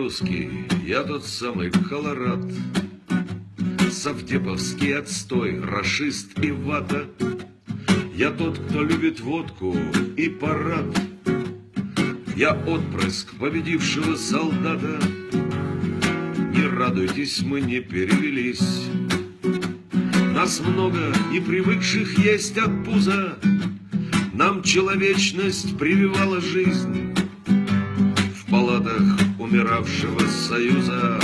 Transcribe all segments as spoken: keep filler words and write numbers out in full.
русский, я тот самый Колорад, совдеповский отстой, рашист и вата. Я тот, кто любит водку и парад. Я отпрыск победившего солдата. Не радуйтесь, мы не перевелись. Нас много и привыкших есть от пуза. Нам человечность прививала жизнь в палатах умиравшего Союза.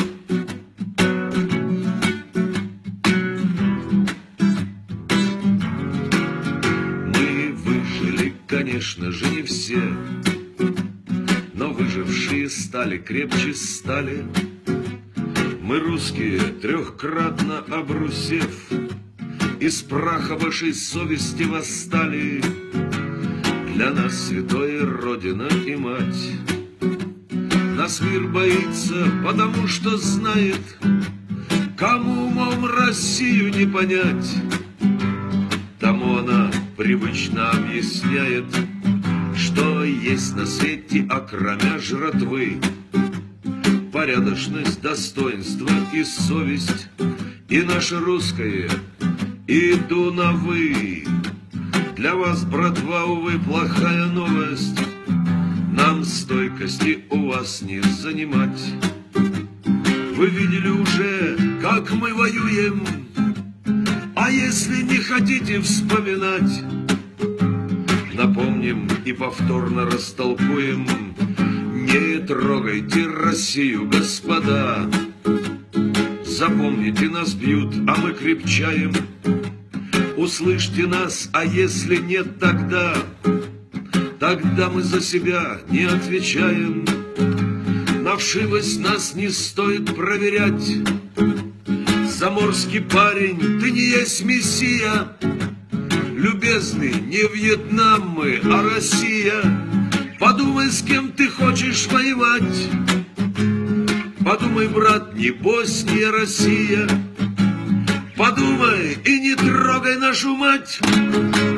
Мы выжили, конечно же, не все, но выжившие стали крепче стали. Мы, русские, трехкратно обрусев, из праха вашей совести восстали. Для нас святое Родина и Мать. Нас мир боится, потому что знает, кому умом Россию не понять, тому она привычно объясняет, что есть на свете, окромя жратвы, порядочность, достоинство и совесть. И наше русское иду на вы. Для вас, братва, увы, плохая новость. Нам стойкости у вас не занимать. Вы видели уже, как мы воюем, а если не хотите вспоминать, напомним и повторно растолкуем: не трогайте Россию, господа. Запомните, нас бьют, а мы крепчаем. Услышьте нас, а если нет, тогда Тогда мы за себя не отвечаем. На вшивость нас не стоит проверять. Заморский парень, ты не есть мессия. Любезный, не Вьетнам мы, а Россия. Подумай, с кем ты хочешь воевать. Подумай, брат, не Босния, Россия. Подумай и не трогай нашу мать.